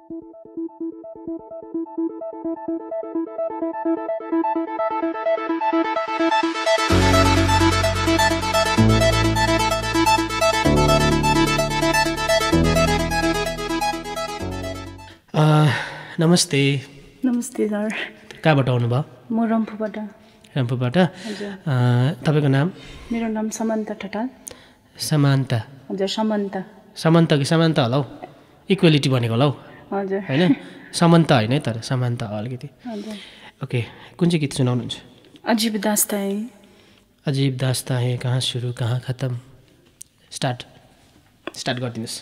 नमस्ते। नमस्ते सर। कहाँबाट आउनुभयो? म रम्फूबाट। रम्फूबाट? तपाईँको नाम? मेरो नाम समन्ता ठटाल। समान्ता? हजुर समन्ता। समन्ता कि समान्ता होला हौ, इक्वेलिटी भनेको होला हौ। हजुर होइन, समन्ता होइन है, तर समान्ता अलिकति। हजुर। ओके, कुन चाहिँ गीत सुनाउनुहुन्छ? अजीब दास्ता है। अजीब दास्ता है, कहाँ सुरु कहाँ खत्म। स्टार्ट गरिदिनुहोस्।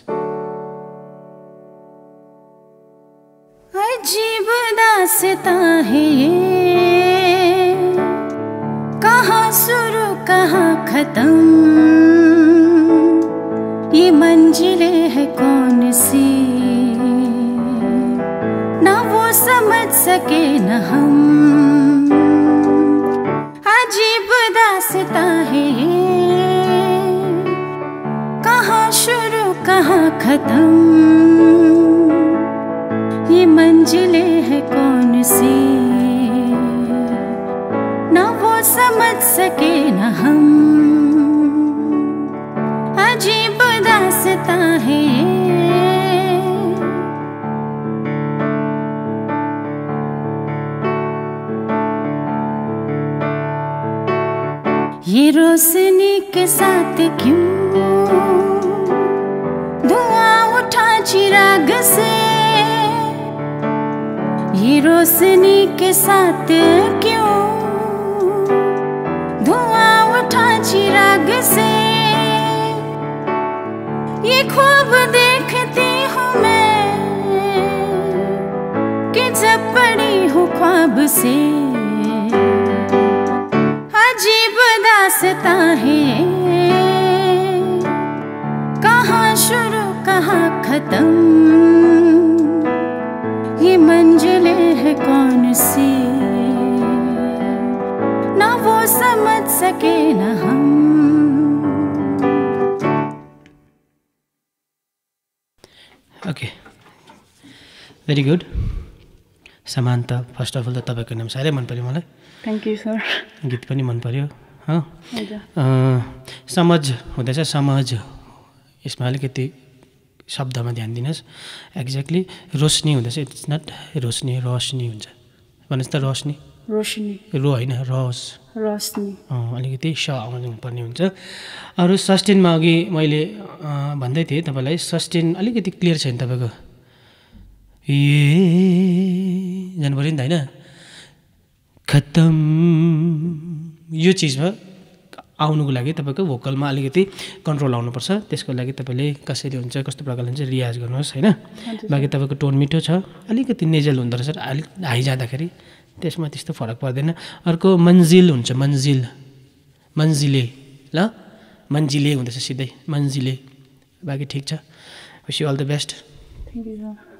अजीब दास्ता है ये, कहाँ शुरू कहाँ खत्म, ये मंजिलें है कौन सी, ना वो समझ सके न हम। अजीब दास्ता है ये, कहाँ शुरू कहाँ खत्म, ये मंजिलें है कौन सी, ना वो समझ सके न हम। अजीब दास्ता है ये रोशनी के साथ क्यों धुआं उठा चिराग से, ये रोशनी के साथ क्यों धुआं उठा चिराग से, ये ख्वाब देखती हूँ मैं कि जब पड़ी हूँ ख्वाब से। अजीब दास्ता है, कहाँ शुरू कहाँ खत्म, ये मंजिलें है कौन सी, ना वो समझ सके न हम। Okay, very good. Samanta, first of all त तपाईँको नाम साह्रै मन पऱ्यो मलाई। Thank you sir. गीत पनि मन पऱ्यो। समझ हुँदैछ, समझ, यसमा अलिकति शब्दमा ध्यान दिनुहोस्। एक्ज्याक्टली रोशनी हुँदैछ, इट्स नट रोशनी, रोशनी हुन्छ भन्नुहोस् त। रोशनी, रोशनी, रो होइन, रस, रोशनी। अलिकति स आउनु पर्ने हुन्छ। अरू सस्टेनमा अघि मैले भन्दै थिएँ तपाईँलाई, सस्टेन अलिकति क्लियर छैन तपाईँको। ए जानु पऱ्यो नि त होइन, खत्तम, यो चिजमा आउनुको लागि तपाईँको भोकलमा अलिकति कन्ट्रोल आउनुपर्छ। त्यसको लागि तपाईँले कसरी हुन्छ, कस्तो प्रकारले हुन्छ, रियाज गर्नुहोस् होइन। बाँकी तपाईँको टोन मिठो छ, अलिकति नेजल हुँदो रहेछ, अलिक हाई जाँदाखेरि त्यसमा त्यस्तो फरक पर्दैन। अर्को मन्जिल हुन्छ, मन्जिल, मन्जिले, ल मन्जिले हुँदैछ सिधै, मन्जिले। बाँकी ठिक छ। Wish you all the best. Thank you sir.